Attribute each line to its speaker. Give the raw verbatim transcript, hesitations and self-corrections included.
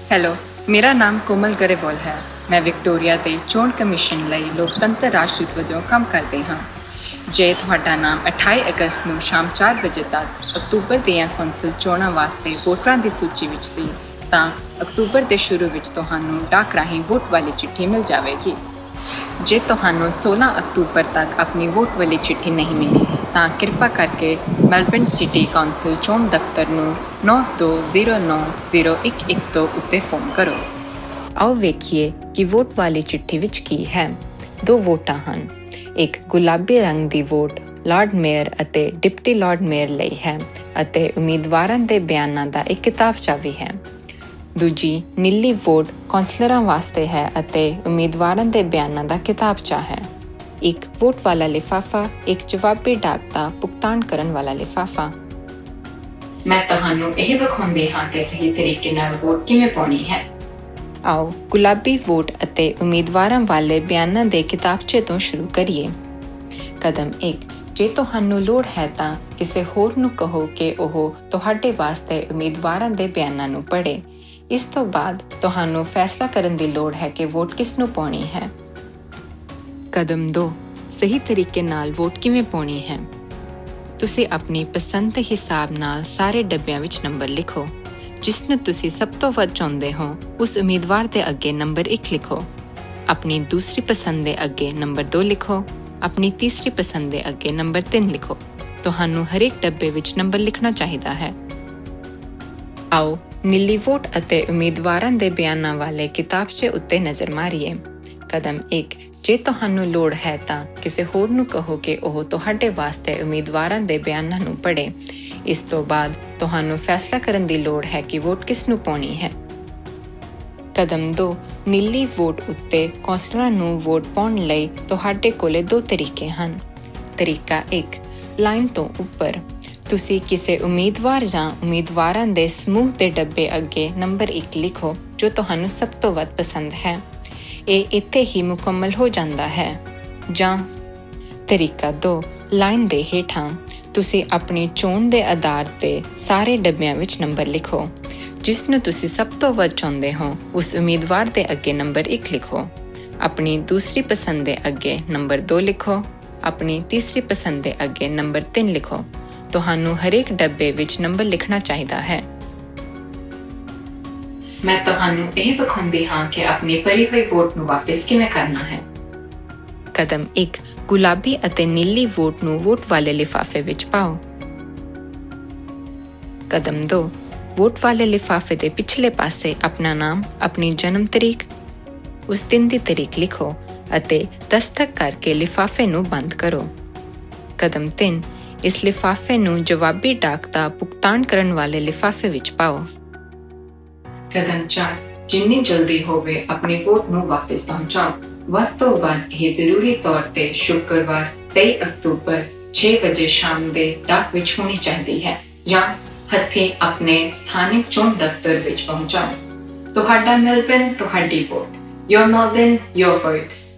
Speaker 1: Hello, ਮੇਰਾ ਨਾਮ ਕੋਮਲ ਗਰੇਵਾਲ ਹੈ। ਮੈਂ ਵਿਕਟੋਰੀਆ ਦੇ ਚੋਣ ਕਮਿਸ਼ਨ ਲਈ ਲੋਕਤੰਤਰ ਰਾਸ਼ਟਰਦੂਤ ਵਜੋਂ ਕੰਮ ਕਰਦੀ ਹਾਂ। ਜੇ ਤੁਹਾਡਾ ਨਾਮ ਅਠਾਈ ਅਗਸਤ ਨੂੰ ਸ਼ਾਮ ਚਾਰ ਵਜੇ ਤੱਕ ਅਕਤੂਬਰ ਦੀਆਂ ਕੌਂਸਲ ਚੋਣਾਂ ਵਾਸਤੇ ਵੋਟਰਾਂ ਦੀ ਸੂਚੀ ਵਿੱਚ ਸੀ, ਤਾਂ ਅਕਤੂਬਰ ਦੇ ਸ਼ੁਰੂ ਵਿੱਚ ਤੁਹਾਨੂੰ ਡਾਕ ਰਾਹੀਂ ਵੋਟ ਵਾਲੀ ਚਿੱਠੀ ਮਿਲ ਜਾਵੇਗੀ। ਜੇ ਤੁਹਾਨੂੰ ਸੋਲਾਂ ਅਕਤੂਬਰ ਤੱਕ ਆਪਣੀ ਵੋਟ ਵਾਲੀ ਚਿੱਠੀ ਨਹੀਂ ਮਿਲੀ, ਤਾਂ ਕਿਰਪਾ ਕਰਕੇ ਮੈਲਬਰਨ ਸਿਟੀ ਕਾਉਂਸਲ ਚੋਣ ਦਫ਼ਤਰ ਨੂੰ ਨੌਂ ਦੋ ਜ਼ੀਰੋ ਨੌਂ ਜ਼ੀਰੋ ਇੱਕ ਇੱਕ ਦੋ ਉੱਤੇ ਫੋਨ ਕਰੋ। ਆਓ ਵੇਖੀਏ ਕਿ ਵੋਟ ਵਾਲੀ ਚਿੱਠੀ ਵਿੱਚ ਕੀ ਹੈ। ਦੋ ਵੋਟਾਂ ਹਨ। ਇੱਕ ਗੁਲਾਬੀ ਰੰਗ ਦੀ ਵੋਟ ਲਾਰਡ ਮੇਅਰ ਅਤੇ ਡਿਪਟੀ ਲਾਰਡ ਮੇਅਰ ਲਈ ਹੈ ਅਤੇ ਉਮੀਦਵਾਰਾਂ ਦੇ ਬਿਆਨਾਂ ਦਾ ਇੱਕ ਕਿਤਾਬਚਾ ਵੀ ਹੈ। ਦੂਜੀ ਨੀਲੀ ਵੋਟ ਕੌਂਸਲਰਾਂ ਵਾਸਤੇ ਹੈ ਅਤੇ ਉਮੀਦਵਾਰਾਂ ਦੇ ਬਿਆਨਾਂ ਦਾ ਕਿਤਾਬਚਾ ਹੈ। ਇੱਕ ਵੋਟ ਵਾਲਾ ਲਿਫਾਫਾ, ਇੱਕ ਜਵਾਬੀ ਡਾਕ ਦਾ ਭੁਗਤਾਨ ਕਰਨ ਵਾਲਾ ਲਿਫਾਫਾ। ਮੈਂ ਤੁਹਾਨੂੰ ਇਹ ਵਿਖਾਉਂਦੀ ਹਾਂ ਕਿ ਸਹੀ ਤਰੀਕੇ ਨਾਲ ਵੋਟ ਕਿਵੇਂ ਪਾਉਣੀ ਹੈ। ਆਓ ਗੁਲਾਬੀ ਵੋਟ ਅਤੇ ਉਮੀਦਵਾਰਾਂ ਵਾਲੇ ਬਿਆਨਾਂ ਦੇ ਕਿਤਾਬਚੇ ਤੋਂ ਸ਼ੁਰੂ ਕਰੀਏ। ਕਦਮ ਇੱਕ, ਜੇ ਤੁਹਾਨੂੰ ਲੋੜ ਹੈ ਤਾਂ ਕਿਸੇ ਹੋਰ ਨੂੰ ਕਹੋ ਕਿ ਉਹ ਤੁਹਾਡੇ ਵਾਸਤੇ ਉਮੀਦਵਾਰਾਂ ਦੇ ਬਿਆਨਾਂ ਨੂੰ ਪੜ੍ਹੇ। ਇਸ ਤੋਂ ਬਾਅਦ ਤੁਹਾਨੂੰ ਫੈਸਲਾ ਕਰਨ ਦੀ ਲੋੜ ਹੈ ਕਿ ਵੋਟ ਕਿਸ ਨੂੰ ਪਾਉਣੀ ਹੈ। ਕਦਮ ਦੋ, ਸਹੀ ਤਰੀਕੇ ਨਾਲ ਵੋਟ ਕਿਵੇਂ ਪਾਉਣੀ ਹੈ। ਤੁਸੀਂ ਆਪਣੀ ਪਸੰਦ ਦੇ ਹਿਸਾਬ ਨਾਲ ਸਾਰੇ ਡੱਬਿਆਂ ਵਿੱਚ ਨੰਬਰ ਲਿਖੋ। ਜਿਸ ਨੂੰ ਤੁਸੀਂ ਸਭ ਤੋਂ ਵੱਧ ਚਾਹੁੰਦੇ ਹੋ, ਉਸ ਉਮੀਦਵਾਰ ਦੇ ਅੱਗੇ ਨੰਬਰ ਇੱਕ ਲਿਖੋ। ਆਪਣੀ ਦੂਸਰੀ ਪਸੰਦ ਦੇ ਅੱਗੇ ਨੰਬਰ ਦੋ ਲਿਖੋ। ਆਪਣੀ ਤੀਸਰੀ ਪਸੰਦ ਦੇ ਅੱਗੇ ਨੰਬਰ ਤਿੰਨ ਲਿਖੋ। ਤੁਹਾਨੂੰ ਹਰੇਕ ਡੱਬੇ ਵਿੱਚ ਨੰਬਰ ਲਿਖਣਾ ਚਾਹੀਦਾ ਹੈ। ਆਓ ਨੀਲੀ ਵੋਟ ਅਤੇ ਉਮੀਦਵਾਰਾਂ ਦੇ ਬਿਆਨਾਂ ਵਾਲੇ ਕਿਤਾਬਚੇ ਉੱਤੇ ਨਜ਼ਰ ਮਾਰੀਏ। ਕਦਮ ਇੱਕ, ਜੇ ਤੁਹਾਨੂੰ ਲੋੜ ਹੈ ਤਾਂ ਕਿਸੇ ਹੋਰ ਨੂੰ ਕਹੋ ਕਿ ਉਹ ਤੁਹਾਡੇ ਵਾਸਤੇ ਉਮੀਦਵਾਰਾਂ ਦੇ ਬਿਆਨਾਂ ਨੂੰ ਪੜ੍ਹੇ। ਇਸ ਤੋਂ ਬਾਅਦ ਤੁਹਾਨੂੰ ਫੈਸਲਾ ਕਰਨ ਦੀ ਲੋੜ ਹੈ ਕਿ ਵੋਟ ਕਿਸ ਨੂੰ ਪਾਉਣੀ ਹੈ। ਕਦਮ ਦੋ, ਨੀਲੀ ਵੋਟ ਉੱਤੇ ਕੌਂਸਲਰਾਂ ਨੂੰ ਵੋਟ ਪਾਉਣ ਲਈ ਤੁਹਾਡੇ ਕੋਲੇ ਦੋ ਤਰੀਕੇ ਹਨ। ਤਰੀਕਾ ਇੱਕ, ਲਾਈਨ ਤੋਂ ਉੱਪਰ ਤੁਸੀਂ ਕਿਸੇ ਉਮੀਦਵਾਰ ਜਾਂ ਉਮੀਦਵਾਰਾਂ ਦੇ ਸਮੂਹ ਦੇ ਡੱਬੇ ਅੱਗੇ ਨੰਬਰ ਇੱਕ ਲਿਖੋ ਜੋ ਤੁਹਾਨੂੰ ਸਭ ਤੋਂ ਵੱਧ ਪਸੰਦ ਹੈ। ਇਹ ਇੱਥੇ ਹੀ ਮੁਕੰਮਲ ਹੋ ਜਾਂਦਾ ਹੈ। ਜਾਂ ਤਰੀਕਾ ਦੋ, ਲਾਈਨ ਦੇ ਹੇਠਾਂ ਤੁਸੀਂ ਆਪਣੀ ਚੋਣ ਦੇ ਆਧਾਰ 'ਤੇ ਸਾਰੇ ਡੱਬਿਆਂ ਵਿੱਚ ਨੰਬਰ ਲਿਖੋ। ਜਿਸ ਨੂੰ ਤੁਸੀਂ ਸਭ ਤੋਂ ਵੱਧ ਚਾਹੁੰਦੇ ਹੋ, ਉਸ ਉਮੀਦਵਾਰ ਦੇ ਅੱਗੇ ਨੰਬਰ ਇੱਕ ਲਿਖੋ। ਆਪਣੀ ਦੂਸਰੀ ਪਸੰਦ ਦੇ ਅੱਗੇ ਨੰਬਰ ਦੋ ਲਿਖੋ। ਆਪਣੀ ਤੀਸਰੀ ਪਸੰਦ ਦੇ ਅੱਗੇ ਨੰਬਰ ਤਿੰਨ ਲਿਖੋ। ਤੁਹਾਨੂੰ ਹਰੇਕ ਡੱਬੇ ਵਿੱਚ ਨੰਬਰ ਲਿਖਣਾ ਚਾਹੀਦਾ ਹੈ। ਮੈਂ ਤੁਹਾਨੂੰ ਇਹ ਵਿਖਾਉਂਦੀ ਹਾਂ ਕਿ ਆਪਣੀ ਭਰੀ ਹੋਈ ਵੋਟ ਨੂੰ ਵਾਪਸ ਕਿਵੇਂ ਕਰਨਾ ਹੈ। ਕਦਮ ਇੱਕ, ਗੁਲਾਬੀ ਅਤੇ ਨੀਲੀ ਵੋਟ ਨੂੰ ਵੋਟ ਵਾਲੇ ਲਿਫਾਫੇ ਵਿੱਚ ਪਾਓ। ਕਦਮ ਦੋ, ਵੋਟ ਵਾਲੇ ਲਿਫਾਫੇ ਦੇ ਪਿਛਲੇ ਪਾਸੇ ਆਪਣਾ ਨਾਮ, ਆਪਣੀ ਜਨਮ ਤਰੀਕ, ਉਸ ਦਿਨ ਦੀ ਤਰੀਕ ਲਿਖੋ ਅਤੇ ਦਸਤਖਤ ਕਰਕੇ ਲਿਫਾਫੇ ਨੂੰ ਬੰਦ ਕਰੋ। ਕਦਮ ਤਿੰਨ, ਇਸ ਲਿਫਾਫੇ ਨੂੰ ਜਵਾਬੀ ਡਾਕ ਦਾ ਭੁਗਤਾਨ ਕਰਨ ਵਾਲੇ ਲਿਫਾਫੇ ਵਿੱਚ ਪਾਓ। ਕਦਮ ਚਾਰ, ਜਿੰਨੀ ਜਲਦੀ ਹੋਵੇ ਆਪਣੀ ਵੋਟ ਨੂੰ ਵਾਪਸ ਪਹੁੰਚਾਓ। ਵੱਧ ਤੋਂ ਵੱਧ ਇਹ ਜ਼ਰੂਰੀ ਤੌਰ 'ਤੇ ਸ਼ੁੱਕਰਵਾਰ ਤੇਈ ਅਕਤੂਬਰ ਛੇ ਵਜੇ ਸ਼ਾਮ ਦੇ ਡਾਕ ਵਿੱਚ ਹੋਣੀ ਚਾਹੀਦੀ ਹੈ ਜਾਂ ਹੱਥੀਂ ਆਪਣੇ ਸਥਾਨਕ ਚੋਣ ਦਫ਼ਤਰ ਵਿੱਚ ਪਹੁੰਚਾਓ। ਤੁਹਾਡਾ ਮੈਲਬਰਨ, ਤੁਹਾਡੀ vote. Your Melbourne, your vote।